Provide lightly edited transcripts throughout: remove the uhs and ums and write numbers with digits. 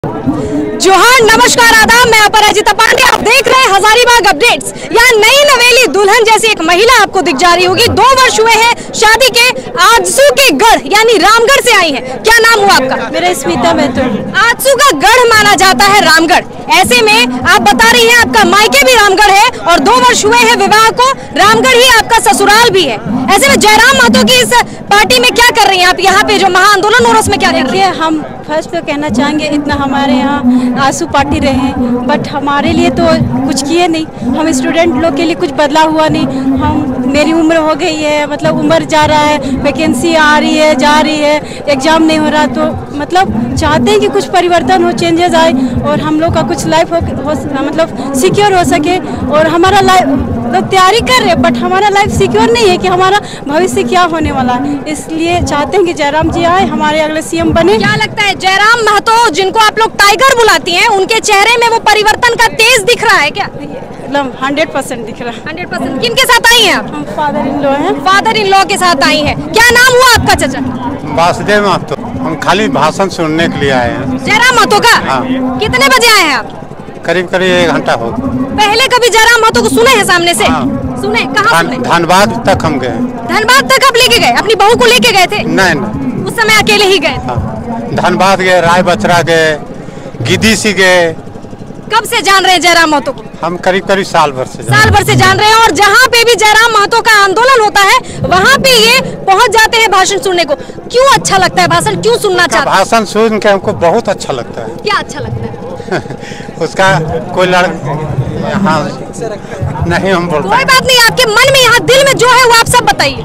जोहार, नमस्कार, आदाब। मैं अपराजिता पांडे, आप देख रहे हैं हजारीबाग अपडेट्स। यहाँ नई नवेली दुल्हन जैसी एक महिला आपको दिख जा रही होगी। 2 वर्ष हुए हैं शादी के। आजसू के गढ़ यानी रामगढ़ से आई है। क्या नाम हुआ आपका? मेरा स्मिता महतो। आजसू का गढ़ माना जाता है रामगढ़। ऐसे में आप बता रही हैं आपका मायके भी रामगढ़ है और 2 वर्ष हुए हैं विवाह को। रामगढ़ ही आपका ससुराल भी है। ऐसे में जयराम महतो की इस पार्टी में क्या कर रही हैं आप? यहाँ पे जो महा-आंदोलन हो रहा है उसमें क्या देखिए, हम फर्स्ट तो कहना चाहेंगे इतना हमारे यहाँ आंसू पार्टी रहे हैं, बट हमारे लिए तो कुछ किए नहीं। हम स्टूडेंट लोग के लिए कुछ बदला हुआ नहीं। मेरी उम्र हो गई है, मतलब उम्र जा रहा है, वैकेंसी आ रही है, जा रही है, एग्जाम नहीं हो रहा, तो मतलब चाहते हैं कि कुछ परिवर्तन हो, चेंजेस आए और हम लोग का कुछ लाइफ हो मतलब सिक्योर हो सके। और हमारा लाइफ तो तैयारी कर रहे, बट हमारा लाइफ सिक्योर नहीं है कि हमारा भविष्य क्या होने वाला है। इसलिए चाहते हैं कि जयराम जी आए, हमारे अगले सीएम बने। क्या लगता है जयराम महतो, जिनको आप लोग टाइगर बुलाती हैं, उनके चेहरे में वो परिवर्तन का तेज दिख रहा है क्या? मतलब 100% दिख रहा है। 100%। किनके साथ आई हैं आप? हम फादर इन लॉ हैं। फादर इन लॉ के साथ आई हैं। क्या नाम हुआ आपका चाचा? वासुदेव महतो। हम खाली भाषण सुनने के लिए आए हैं। जयराम महतो का? हाँ। कितने बजे आए हैं आप? करीब 1 घंटा हो। पहले कभी जयराम महतो को सुने हैं सामने से? हाँ। सुने? कहाँ सुने? धनबाद तक हम गए। धनबाद तक आप लेके गए? अपनी बहू को लेके गए थे? नहीं, उस समय अकेले ही गए? हाँ। धनबाद गए, राय बचरा गए, गिद्दी गए। कब से जान रहे हैं जयराम महतो को? हम करीब साल भर से जान रहे हैं। और जहाँ पे भी जयराम महतो का आंदोलन होता है वहाँ पे ये पहुँच जाते हैं भाषण सुनने को। क्यों अच्छा लगता है भाषण? क्यों सुनना चाहते हैं? भाषण सुन के हमको बहुत अच्छा लगता है। क्या अच्छा लगता है? उसका कोई यहाँ नहीं हम बोलते। कोई बात नहीं, आपके मन में यहाँ दिल में जो है वो आप सब बताइए।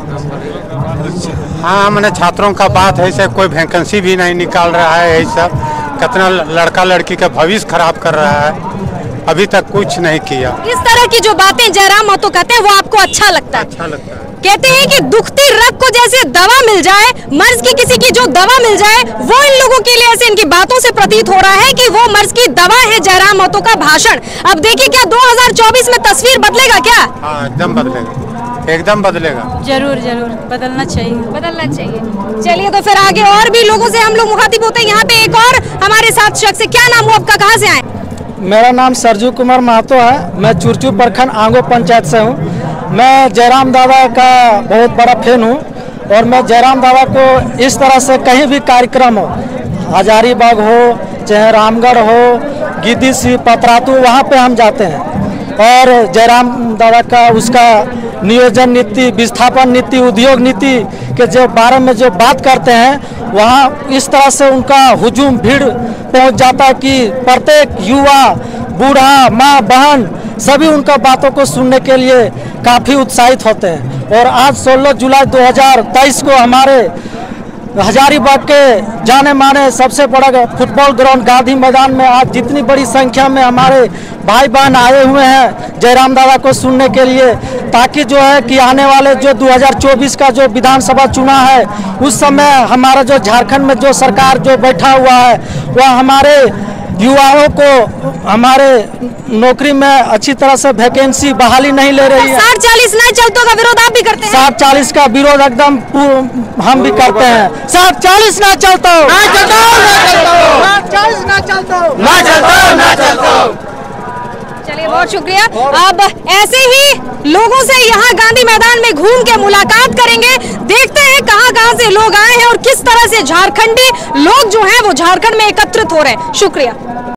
हाँ, मैंने छात्रों का बात है, ऐसे कोई वैकेंसी भी नहीं निकाल रहा है। यही सब कितना लड़का लड़की का भविष्य खराब कर रहा है, अभी तक कुछ नहीं किया। इस तरह की जो बातें जयराम महतो कहते हैं वो आपको अच्छा लगता है? अच्छा लगता है। कहते हैं कि दुखती रग को जैसे दवा मिल जाए, मर्ज की किसी की जो दवा मिल जाए, वो इन लोगों के लिए ऐसे इनकी बातों से प्रतीत हो रहा है कि वो मर्ज की दवा है जयराम महतो का भाषण। अब देखिए क्या 2024 में तस्वीर बदलेगा क्या? हाँ, एकदम बदलेगा, एकदम बदलेगा। जरूर जरूर बदलना चाहिए। चलिए तो फिर आगे और भी लोगों से हम लोग मुखातिब होते हैं। यहाँ पे एक और हमारे साथ शख्स है। क्या नाम हुआ आपका? कहाँ से आए? मेरा नाम सरजू कुमार महतो है। मैं चुरचू प्रखंड आंगो पंचायत से हूँ। मैं जयराम दादा का बहुत बड़ा फैन हूँ और मैं जयराम दादा को इस तरह से कहीं भी कार्यक्रम हो, हजारीबाग हो चाहे रामगढ़ हो, गिद्दी सी पतरातू, वहाँ पे हम जाते हैं और जयराम दादा का उसका नियोजन नीति, विस्थापन नीति, उद्योग नीति के जो बारे में जो बात करते हैं, वहाँ इस तरह से उनका हुजूम भीड़ पहुँच जाता है कि प्रत्येक युवा, बूढ़ा, माँ, बहन सभी उनका बातों को सुनने के लिए काफ़ी उत्साहित होते हैं। और आज 16 जुलाई 2023 को हमारे हजारीबाग के जाने माने सबसे बड़ा फुटबॉल ग्राउंड गांधी मैदान में आज जितनी बड़ी संख्या में हमारे भाई बहन आए हुए हैं जयराम दादा को सुनने के लिए, ताकि जो है कि आने वाले जो 2024 का जो विधानसभा चुनाव है उस समय हमारा जो झारखंड में जो सरकार जो बैठा हुआ है वह हमारे युवाओं को हमारे नौकरी में अच्छी तरह से वैकेंसी बहाली नहीं ले रही है। 60-40 नहीं चलता का विरोध आप भी करते हैं? 60-40 का विरोध एकदम हम भी करते हैं। 60-40 ना चलता, 60-40 ना चलता। चलिए, बहुत शुक्रिया। अब ऐसे ही लोगों से यहाँ गांधी मैदान में घूम के मुलाकात करेंगे। देखते हैं कहाँ से लोग आए हैं और किस तरह से झारखंडी लोग जो हैं वो झारखंड में एकत्रित हो रहे हैं। शुक्रिया।